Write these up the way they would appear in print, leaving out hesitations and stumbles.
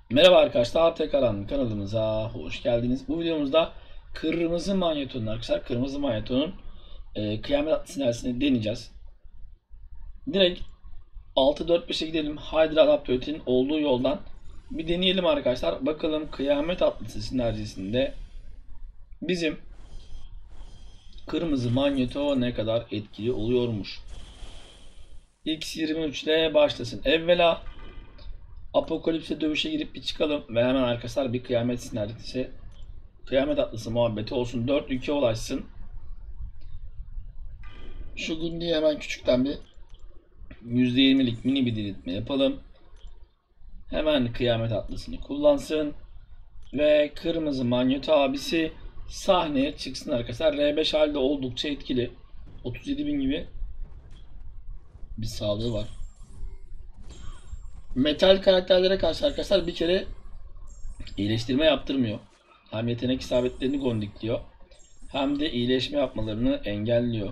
Merhaba arkadaşlar, tekrardan kanalımıza hoş geldiniz. Bu videomuzda kırmızı manyetonun kırmızı manyetonun kıyamet sinersini deneyeceğiz. Direkt 6-4-5'e gidelim. Hydra Adaptör'ün olduğu yoldan bir deneyelim arkadaşlar. Bakalım kıyamet atlısı sinerjisinde bizim kırmızı manyeto ne kadar etkili oluyormuş. X23 ile başlasın. Evvela Apokalipse dövüşe girip bir çıkalım ve hemen arkadaşlar bir kıyamet sinerjisi, kıyamet atlısı muhabbeti olsun. 4-2 ulaşsın. Şu günlüğü hemen küçükten bir %20'lik mini bir diriltme yapalım. Hemen kıyamet atlısını kullansın. Ve kırmızı manyeto abisi sahneye çıksın arkadaşlar. R5 halde oldukça etkili. 37.000 gibi bir sağlığı var. Metal karakterlere karşı arkadaşlar bir kere iyileştirme yaptırmıyor. Hem yetenek isabetlerini gondikliyor, hem de iyileşme yapmalarını engelliyor.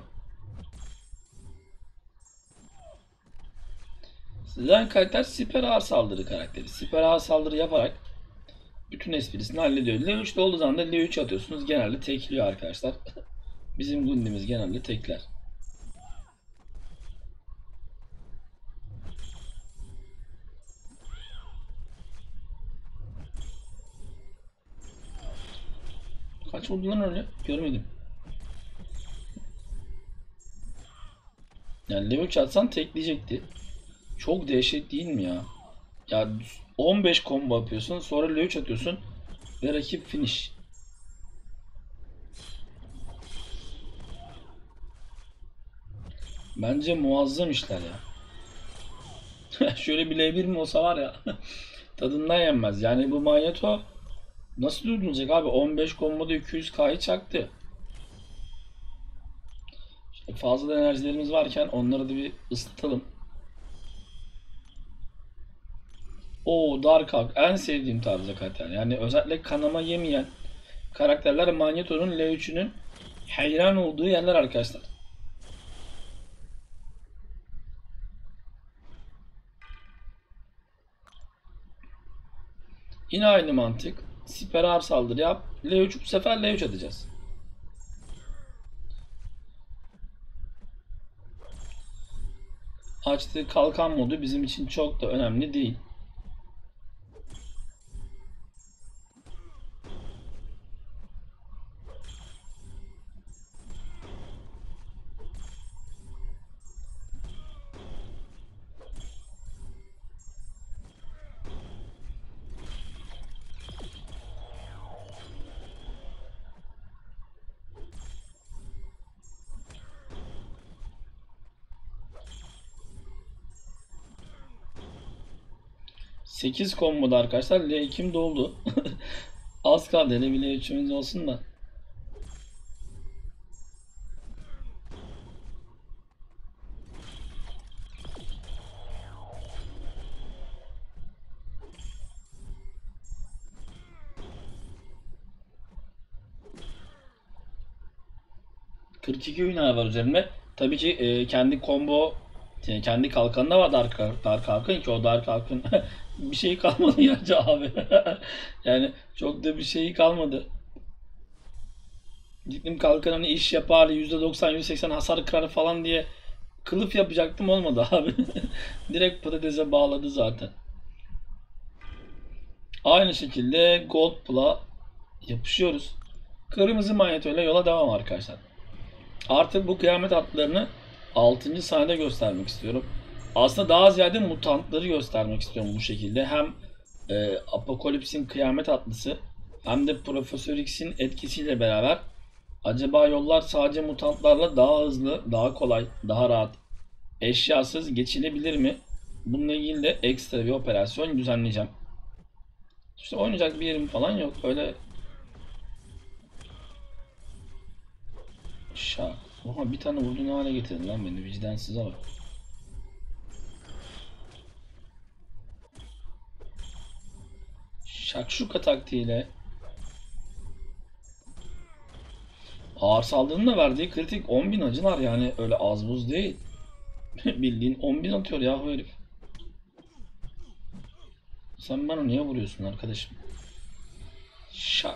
Sizden karakter siper ağır saldırı karakteri. Siper ağır saldırı yaparak bütün esprisini hallediyor. L3'te olduğu zaman da L3 atıyorsunuz. Genelde tekliyor arkadaşlar. Bizim gundimiz genelde tekler. Kaç vurdu lan öyle? Görmedim. Yani L3 atsan tekleyecekti. Çok dehşet değil mi ya? Ya 15 combo yapıyorsun, sonra L3 atıyorsun ve rakip finish. Bence muazzam işler ya. Şöyle bir L1 mi olsa var ya tadından yenmez. Yani bu manyeto nasıl durduracak abi? 15 komboda 200K'yı çaktı. İşte fazla enerjilerimiz varken onları da bir ısıtalım. O Dark Hulk en sevdiğim tarzda karakter. Yani özellikle kanama yemeyen karakterler Magneto'nun L3'ünün hayran olduğu yerler arkadaşlar. Yine aynı mantık. Siper ağır saldırı yap. L3 bu sefer L3 atacağız. Açtığı kalkan modu bizim için çok da önemli değil. 8 komboda arkadaşlar L2'm doldu. Az kaldı, hele bile L3'ümüz olsun da. 42 ünlü var üzerinde. Tabii ki kendi combo, kendi kalkanında var Dark Hulk'ın, ki o Dark Hulk'ın bir şey kalmadı ya abi. Yani çok da bir şey kalmadı. Gittim kalkan hani iş yapar, %90 %80 hasar kırar falan diye kılıf yapacaktım, olmadı abi. Direkt patatese bağladı zaten. Aynı şekilde Goldpla yapışıyoruz. Kırmızı manyetoyla yola devam arkadaşlar. Artık bu kıyamet atlarını 6. sahnede göstermek istiyorum. Aslında daha ziyade mutantları göstermek istiyorum bu şekilde. Hem Apokalips'in kıyamet atlısı, hem de Profesör X'in etkisiyle beraber acaba yollar sadece mutantlarla daha hızlı, daha kolay, daha rahat, eşyasız geçilebilir mi? Bununla ilgili de ekstra bir operasyon düzenleyeceğim. İşte oynayacak bir yerim falan yok. Öyle şak. Oha, bir tane vurdu, ne hale getirdin lan beni, vicdansıza bak. Şakşuka taktiğiyle ağır saldırının da verdiği kritik 10.000 acılar, yani öyle az buz değil. Bildiğin 10.000 atıyor ya bu herif. Sen bana niye vuruyorsun arkadaşım? Şak.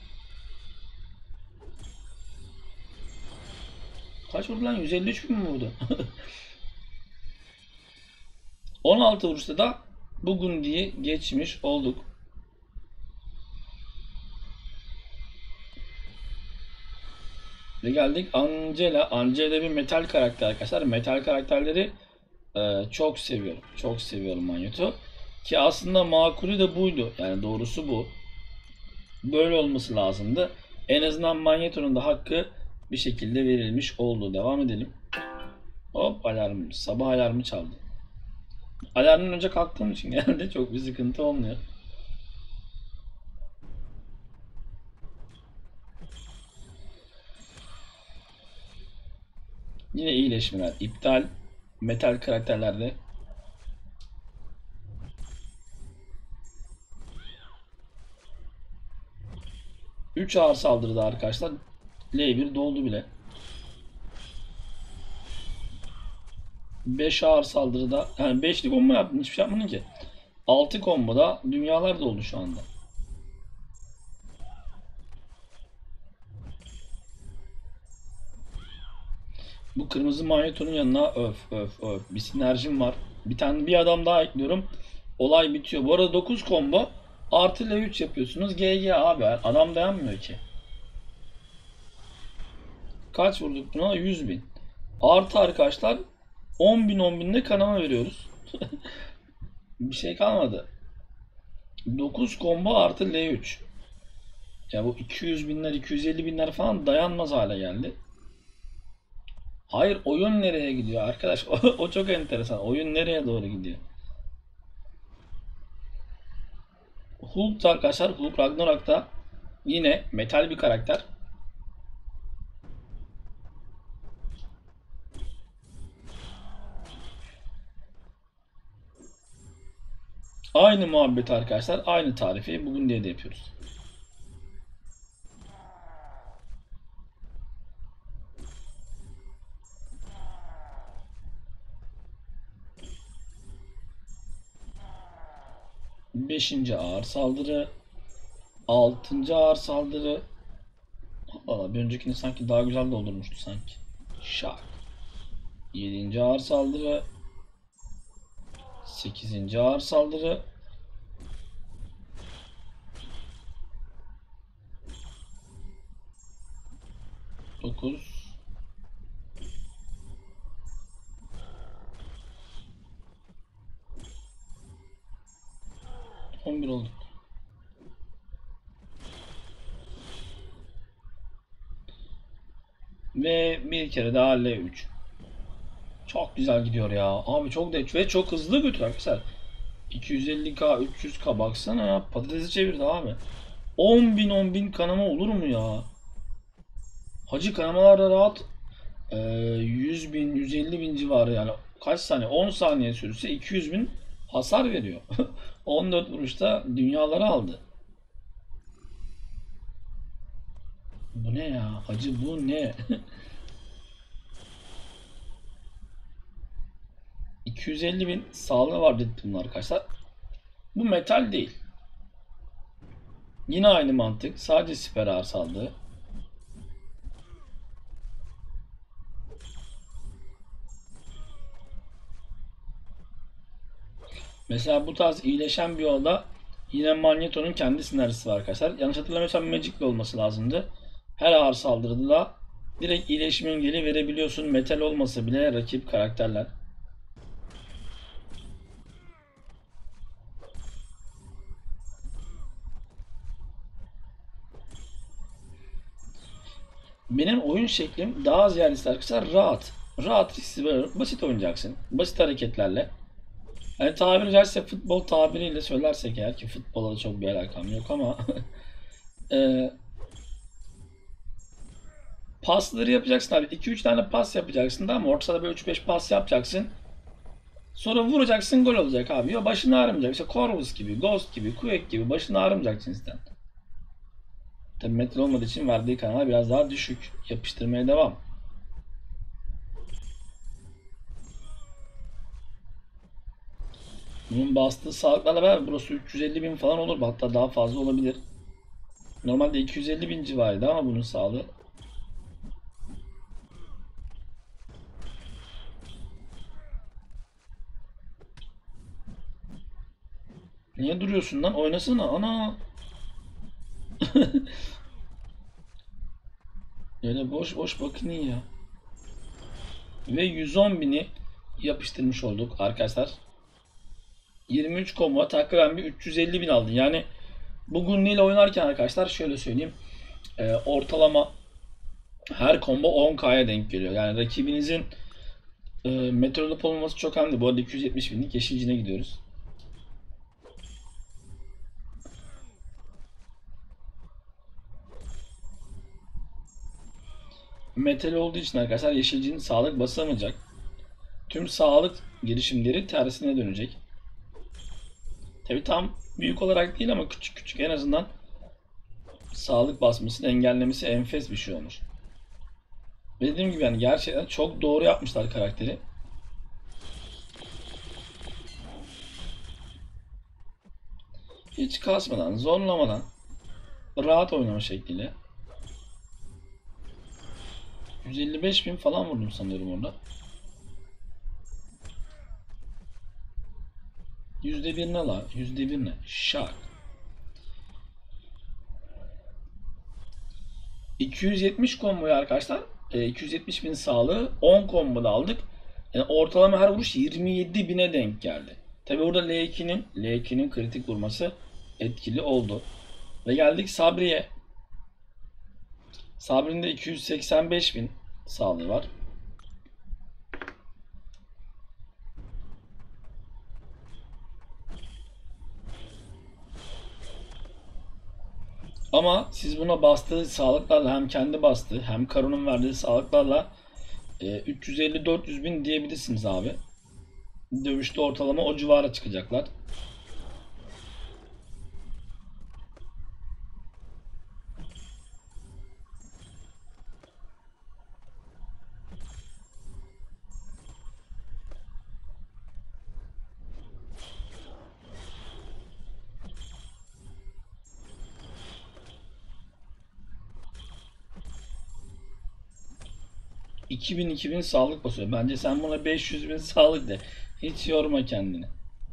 Kaç vurdu lan? 153 bin mi vurdu? 16 vuruşta da bugün diye geçmiş olduk. Ve geldik Angela. Angela bir metal karakter arkadaşlar. Metal karakterleri çok seviyorum. Çok seviyorum Magnet'u. Ki aslında makulü de buydu. Yani doğrusu bu. Böyle olması lazımdı. En azından Magneto'nun da hakkı bir şekilde verilmiş oldu. Devam edelim. Hop, alarm. Sabah alarmı çaldı. Alarmdan önce kalktığım için genelde çok bir sıkıntı olmuyor. Yine iyileşmeler. İptal. Metal karakterlerde. 3 ağır saldırıda arkadaşlar. L1 doldu bile. 5 ağır saldırıda. Yani 5'li combo yaptın. Hiçbir şey yapmadın ki. 6 komboda dünyalar doldu şu anda. Bu kırmızı manyetonun yanına öf öf öf. Bir sinerjim var. Bir adam daha ekliyorum. Olay bitiyor. Bu arada 9 combo artı L3 yapıyorsunuz. GG abi. Adam dayanmıyor ki. Kaç vurduk buna? 100 bin. Artı arkadaşlar 10 bin 10 binle kanama veriyoruz. Bir şey kalmadı. 9 combo artı L3. Ya bu 200 binler 250 binler falan dayanmaz hale geldi. Hayır, oyun nereye gidiyor arkadaş? O çok enteresan. Oyun nereye doğru gidiyor? Hulk da arkadaşlar, Hulk Ragnarok'ta yine metal bir karakter. Aynı muhabbet arkadaşlar, aynı tarifi bugün diye de yapıyoruz. Beşinci ağır saldırı, altıncı ağır saldırı. Valla bir öncekini sanki daha güzel doldurmuştu sanki. Şak. Yedinci ağır saldırı, sekizinci ağır saldırı, 9, 11 olduk. Ve bir kere daha L3. Çok güzel gidiyor ya. Abi çok da ve çok hızlı götürüyor arkadaşlar. 250k 300k baksana ya. Patatesi çevirdi abi. 10 bin kanama olur mu ya? Hacı kanamalarda rahat 100 bin 150 bin civarı yani. Kaç saniye? 10 saniye sürse 200 bin hasar veriyor. 14 vuruşta dünyaları aldı. Bu ne ya? Hacı bu ne? 250 bin sağlığı var dedim bunlar arkadaşlar. Bu metal değil. Yine aynı mantık. Sadece siper ağır saldırı. Mesela bu tarz iyileşen bir yolda yine Magneto'nun kendi sinerjisi var arkadaşlar. Yanlış hatırlamıyorsam Magic'le olması lazımdı. Her ağır saldırıda direkt iyileşme engeli verebiliyorsun. Metal olmasa bile rakip karakterler. Benim oyun şeklim daha ziyade arkadaşlar rahat. Rahat, risksiz, böyle basit oynayacaksın. Basit hareketlerle. Yani tabiri caizse futbol tabiriyle söylersek eğer, ki futbola da çok bir alakam yok ama e, pasları yapacaksın abi. 2-3 tane pas yapacaksın, tamam mı? Ortada böyle 3-5 pas yapacaksın. Sonra vuracaksın, gol olacak abi. Ya başın ağrımayacak. İşte Corvus gibi, Ghost gibi, Quake gibi başın ağrımayacak cinsten. Tabi metal olmadığı için verdiği kanala biraz daha düşük. Yapıştırmaya devam. Bunun bastığı sağlıklarla beraber burası 350 bin falan olur. Hatta daha fazla olabilir. Normalde 250 bin civarıydı ama bunun sağlığı. Niye duruyorsun lan? Oynasana. Ana. Öyle boş boş bakın ya. Ve 110 bini yapıştırmış olduk arkadaşlar. 23 combo takriben bir 350 bin aldı. Yani bugün ile oynarken arkadaşlar şöyle söyleyeyim. Ortalama her combo 10K'ya denk geliyor. Yani rakibinizin meteorolog olmaması çok önemli. Bu arada 270 binlik yeşilcine gidiyoruz. Metal olduğu için arkadaşlar yeşilcinin sağlık basamayacak. Tüm sağlık girişimleri tersine dönecek. Tabi tam büyük olarak değil ama küçük küçük en azından sağlık basmasını engellemesi enfes bir şey olmuş. Ve dediğim gibi yani gerçekten çok doğru yapmışlar karakteri. Hiç kasmadan, zorlamadan, rahat oynama şekliyle. 155 bin falan vurdum sanıyorum orada. %1 ne la? %1 ne? Şak. 270 komboyu arkadaşlar. 270 bin sağlığı 10 komboda aldık. Yani ortalama her vuruş 27 bine denk geldi. Tabi burada L2'nin kritik vurması etkili oldu. Ve geldik Sabri'ye. Sabri'nin de 285 bin sağlığı var. Ama siz buna bastığı sağlıklarla hem kendi bastığı hem Karun'un verdiği sağlıklarla 350-400 bin diyebilirsiniz abi. Dövüşte ortalama o civara çıkacaklar. $2000 sağlık basıyor. Bence sen buna 500 bin sağlık de. Hiç yorma kendini.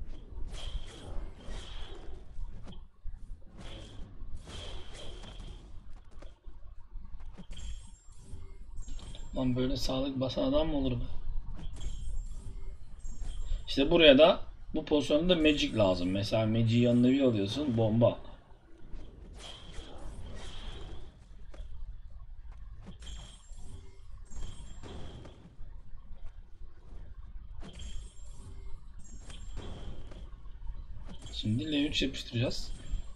Lan böyle sağlık basan adam mı olur be? İşte buraya da bu pozisyonda Magic lazım. Mesela Magic'i yanına bir alıyorsun. Bomba. Şimdi L3 yapıştıracağız.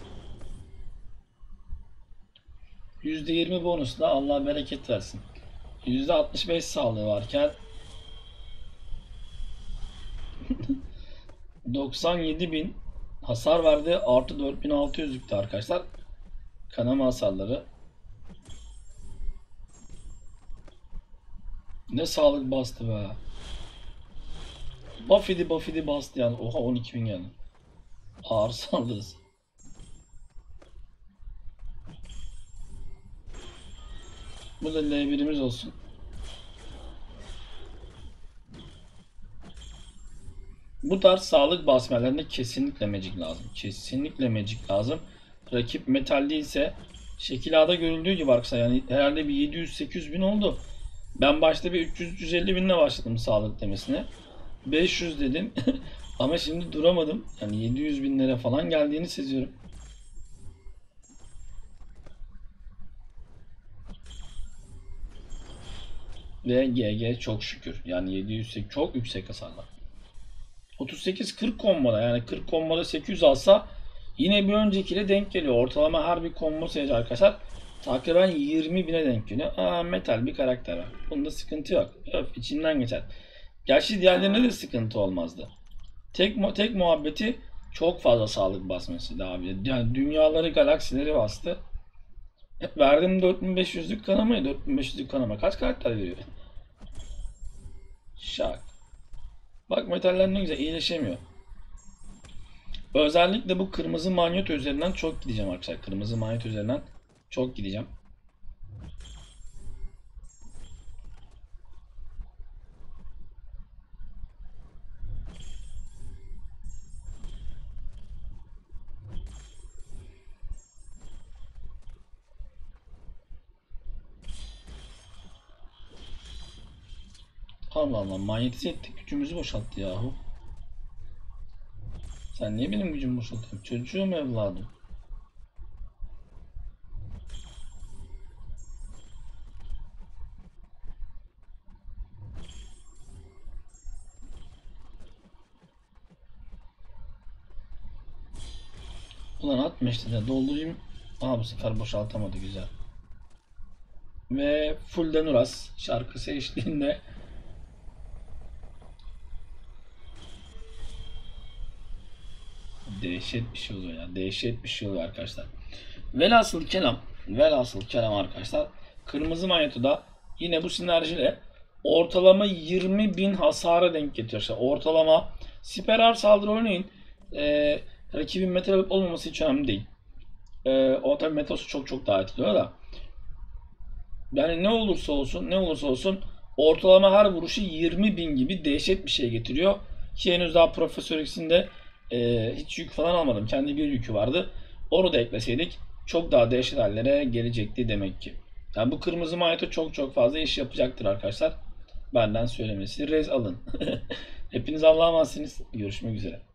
%20 bonusla Allah bereket versin. %65 sağlığı varken 97 bin hasar verdi. Artı 4600'lüktü arkadaşlar. Kanama hasarları. Ne sağlık bastı be. Buffy'di bastı yani. Oha 12 bin geldi. Ağır saldırısı. Bu da L1'imiz olsun. Bu tarz sağlık basmelerinde kesinlikle Magic lazım. Kesinlikle Magic lazım. Rakip metal değilse şekil A'da görüldüğü gibi arkadaşlar yani herhalde bir 700-800 bin oldu. Ben başta bir 300-350 binle başladım sağlık demesine. 500 dedim ama şimdi duramadım. Yani 700 binlere falan geldiğini seziyorum. Ve GG çok şükür. Yani 700 çok yüksek hasarlar. 38-40 komboda yani 40 komboda 800 alsa yine bir öncekiyle denk geliyor. Ortalama her bir combo sayıcı arkadaşlar takriben 20 bine denk geliyor. Aa, metal bir karakter var. Bunda sıkıntı yok. Öf, içinden geçer. Gerçi diğerlerinde de sıkıntı olmazdı. Tek muhabbeti çok fazla sağlık basmasıydı abi. Yani dünyaları, galaksileri bastı. Verdim 4500'lük kanamayı. 4500'lük kanama kaç karakter veriyor? Şak. Bak metaller ne güzel iyileşemiyor. Özellikle bu kırmızı manyeto üzerinden çok gideceğim arkadaşlar. Kırmızı manyeto üzerinden çok gideceğim. Allah Allah, manyetize ettik, gücümüzü boşalttı yahu. Sen niye benim gücümü boşaltıyorsun? Çocuğum, evladım. Ulan atma işte de doldurayım. Aa, bu sefer boşaltamadı, güzel. Ve Fulden Uras şarkısı eşliğinde dehşet bir şey oluyor ya. Dehşet bir şey oluyor arkadaşlar. Velhasıl kelam arkadaşlar. Kırmızı manyetoda yine bu sinerjiyle ortalama 20.000 hasara denk getiriyor. İşte ortalama siper saldırı oynayın. Rakibin metal olmaması hiç önemli değil. O tabi metosu çok çok daha etkiliyor da. Yani ne olursa olsun ortalama her vuruşu 20.000 gibi dehşet bir şey getiriyor. Ki henüz daha Profesör X'inde hiç yük falan almadım. Kendi bir yükü vardı. Onu da ekleseydik çok daha dehşet hallere gelecekti demek ki. Yani bu kırmızı manyeto çok çok fazla iş yapacaktır arkadaşlar. Benden söylemesi. Rez alın. Hepiniz Allah'a emanetsiniz. Görüşmek üzere.